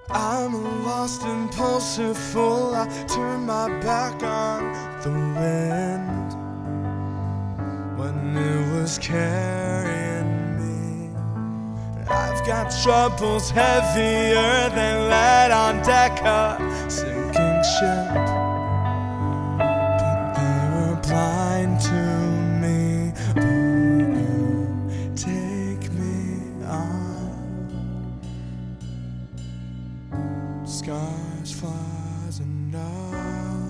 I'm a lost, impulsive fool. I turn my back on the wind when it was carrying me. I've got troubles heavier than lead on deck a sinking ship, but they were blind to me. Ooh, take me on. Scars, flaws, and all.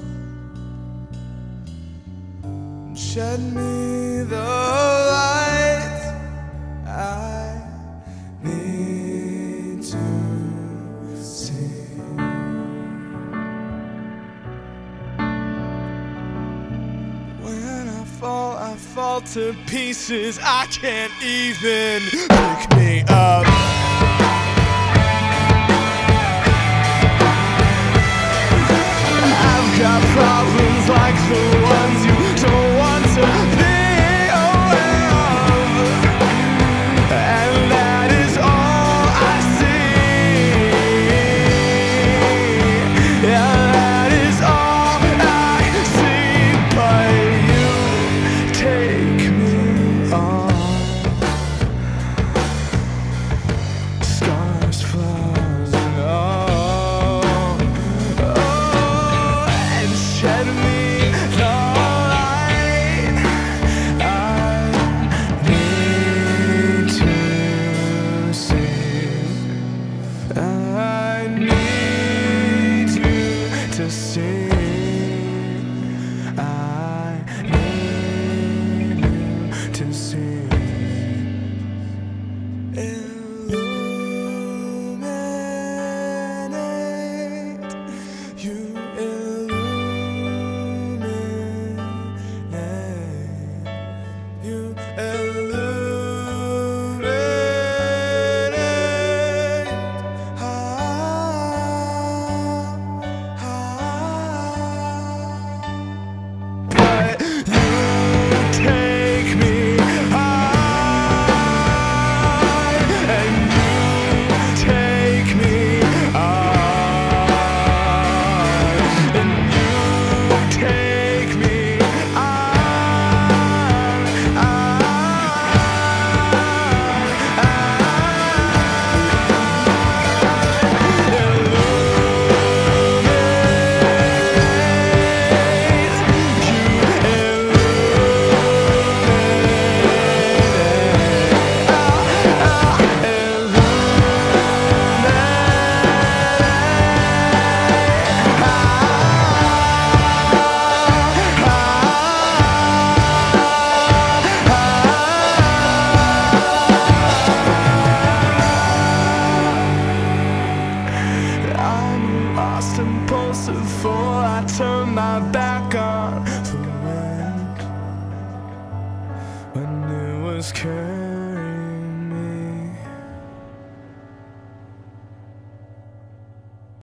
Shed me the light I need to see. When I fall to pieces. I can't even pick me up. Got problems like the ones you don't want to be aware of, and that is all I see. Yeah, that is all I see. But you take me on. Scars, flaws, and all. Shed me the light I need to see. I need you to see. I need you to see. Illuminate. You impulsive fool, I turn my back on the wind when it was carrying.